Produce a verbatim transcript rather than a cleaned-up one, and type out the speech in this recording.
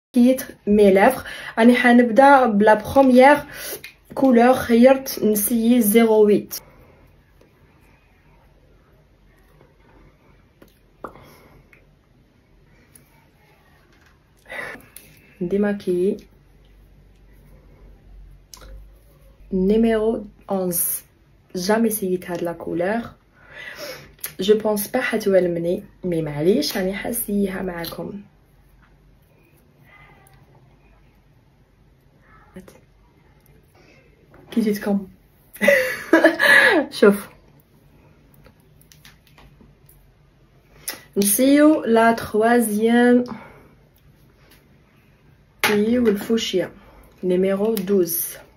كيت مي لافغ. راني حنبدا بلا بروميير كولور. خيرت نسيي زيرو ويت. ديماكيي numéro onze. jamais سيت هاد لا كولور. جو بونس با حتولمني مي معليش راني حاسيها معاكم. كي جيتكم شوف نسيو لا تروازيام هي والفوشيا نيميرو دوز.